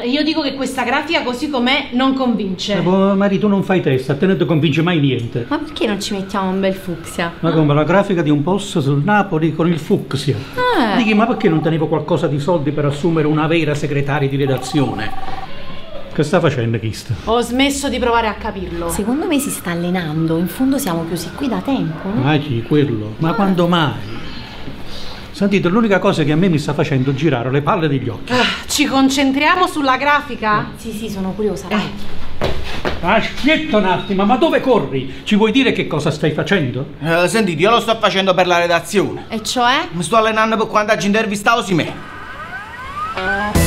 Io dico che questa grafica così com'è non convince. Mari, tu non fai testa, a te non ti convince mai niente. Ma perché non ci mettiamo un bel fucsia? Ma come la grafica di un post sul Napoli con il fucsia. Dici, ma perché non tenevo qualcosa di soldi per assumere una vera segretaria di redazione? Che sta facendo Chist? Ho smesso di provare a capirlo. Secondo me si sta allenando, in fondo siamo chiusi qui da tempo, no? Ma chi, quello? Ma quando mai? Sentite, l'unica cosa che a me mi sta facendo girare le palle degli occhi. Ci concentriamo sulla grafica? Sì, sono curiosa, vai. Aspetta un attimo, ma dove corri? Ci vuoi dire che cosa stai facendo? Sentite, io lo sto facendo per la redazione. E cioè? Mi sto allenando per quando ci intervista Osimè.